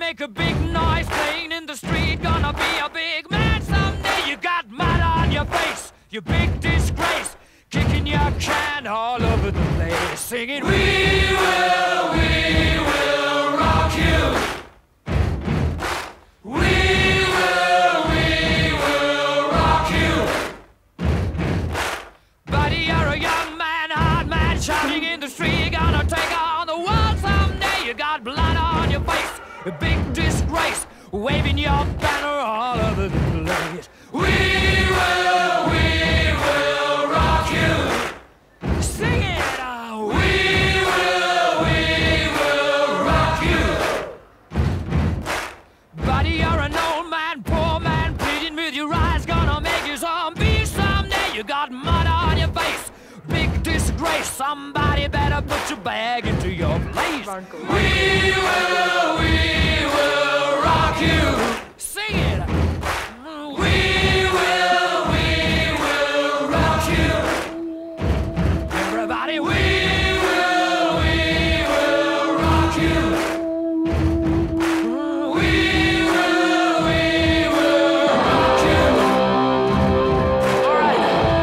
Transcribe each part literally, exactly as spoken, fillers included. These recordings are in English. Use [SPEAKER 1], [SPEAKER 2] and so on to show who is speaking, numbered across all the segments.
[SPEAKER 1] make a big noise playing in the street. Gonna be a big man someday. You got mud on your face, you big disgrace. Kicking your can all over the place, singing, we will, we will rock you. We will, we will rock you. Buddy, you're a young man, hard man, shouting in the street. You're gonna take on the world someday. You got blood on your face, a big disgrace, waving your banner all over the place. We will, we will rock you. Sing it, oh. We will, we will rock you. Buddy, you're an old man, poor man, pleading with your eyes, gonna make you zombie someday. You got mud on your face, big disgrace. Somebody better put your bag into your place. We will, we will rock you. Sing it. We will, we will rock you. Everybody, we will, we will rock you. We will, we will rock you. All right.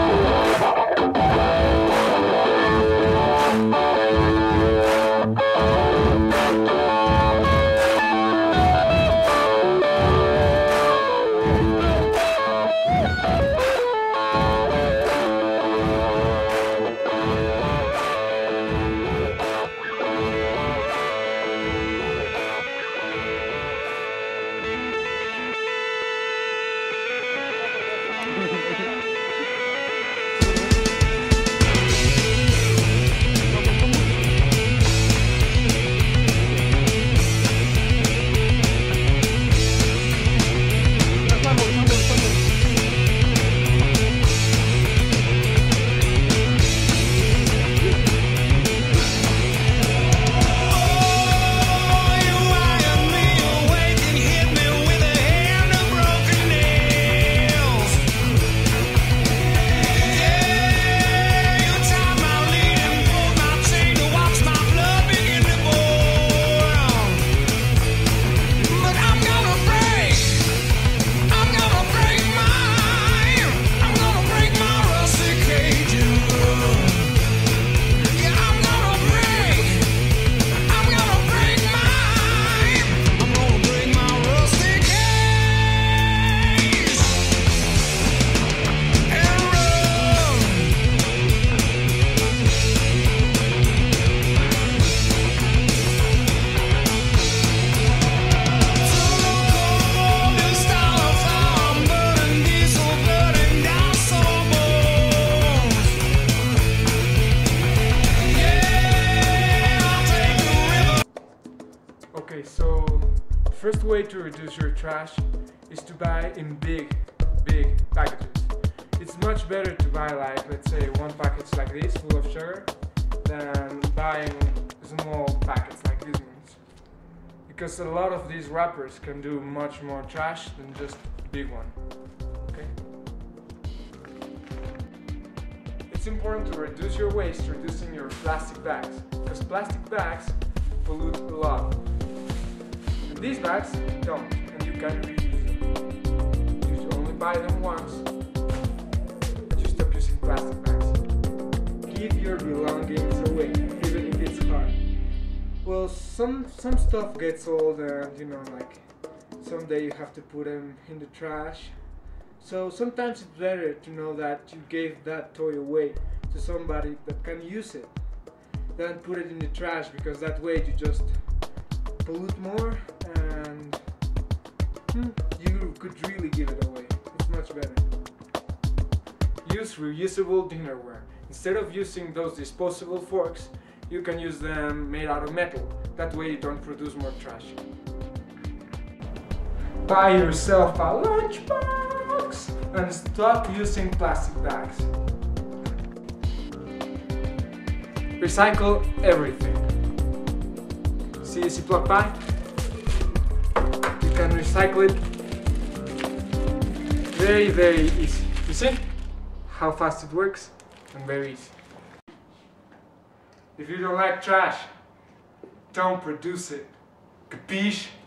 [SPEAKER 2] Okay, so the first way to reduce your trash is to buy in big, big packages. It's much better to buy, like, let's say one package like this full of sugar than buying small packets like these ones, because a lot of these wrappers can do much more trash than just a big one. Okay? It's important to reduce your waste reducing your plastic bags, because plastic bags pollute a lot. And these bags don't, and you can reuse them. You should only buy them once, and you stop using plastic bags. Give your belongings away, even if it's hard. Well, some some stuff gets old, and you know, like someday you have to put them in the trash. So sometimes it's better to know that you gave that toy away to somebody that can use it than put it in the trash, because that way you just pollute more and hmm, you could really give it away. It's much better. Use reusable dinnerware. Instead of using those disposable forks, you can use them made out of metal. That way you don't produce more trash. Buy yourself a lunchbox and stop using plastic bags. Recycle everything. See a Ziploc bag? You can recycle it very, very easy. You see how fast it works? And very easy. If you don't like trash, don't produce it. Capiche?